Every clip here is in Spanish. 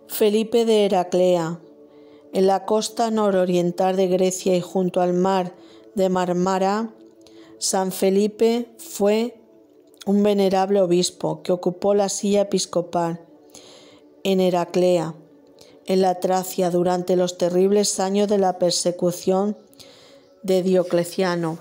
Felipe de Heraclea. En la costa nororiental de Grecia y junto al mar de Mármara, San Felipe fue un venerable obispo que ocupó la silla episcopal en Heraclea, en la Tracia, durante los terribles años de la persecución de Diocleciano.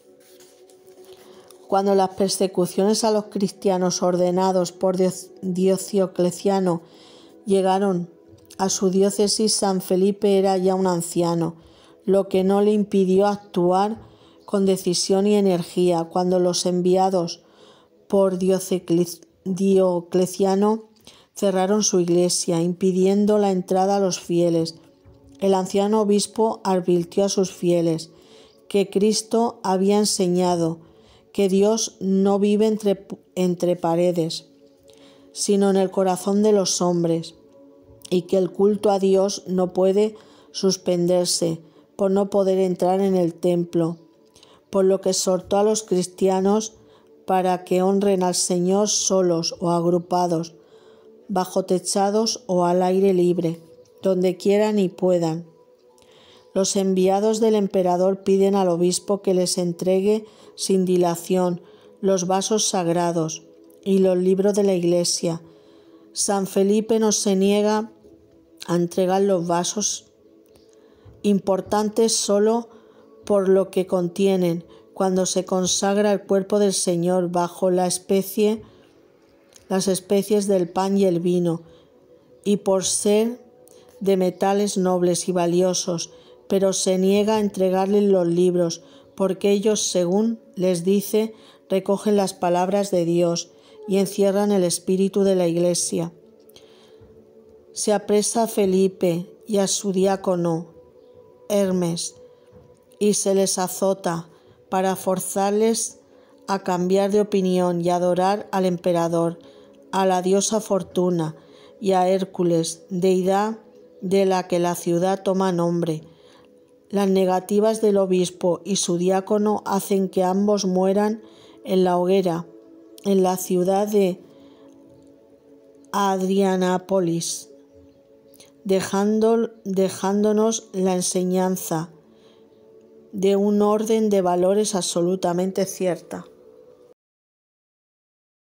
Cuando las persecuciones a los cristianos ordenados por Diocleciano llegaron a su diócesis, San Felipe era ya un anciano, lo que no le impidió actuar con decisión y energía cuando los enviados por Diocleciano cerraron su iglesia, impidiendo la entrada a los fieles. El anciano obispo advirtió a sus fieles que Cristo había enseñado que Dios no vive entre paredes, sino en el corazón de los hombres, y que el culto a Dios no puede suspenderse por no poder entrar en el templo, por lo que exhortó a los cristianos para que honren al Señor solos o agrupados, bajo techados o al aire libre, donde quieran y puedan. Los enviados del emperador piden al obispo que les entregue sin dilación los vasos sagrados y los libros de la iglesia. San Felipe no se niega a entregar los vasos, importantes solo por lo que contienen, cuando se consagra el cuerpo del Señor bajo las especies del pan y el vino, y por ser de metales nobles y valiosos, pero se niega a entregarles los libros, porque ellos, según les dice, recogen las palabras de Dios y encierran el espíritu de la Iglesia. Se apresa a Felipe y a su diácono Hermes y se les azota para forzarles a cambiar de opinión y adorar al emperador, a la diosa Fortuna y a Hércules, deidad de la que la ciudad toma nombre. Las negativas del obispo y su diácono hacen que ambos mueran en la hoguera, en la ciudad de Adrianápolis, dejándonos la enseñanza de un orden de valores absolutamente cierta.